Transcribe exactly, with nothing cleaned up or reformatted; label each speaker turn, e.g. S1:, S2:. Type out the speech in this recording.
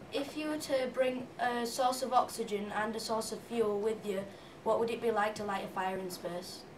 S1: If you were to bring a source of oxygen and a source of fuel with you, what would it be like to light a fire in space?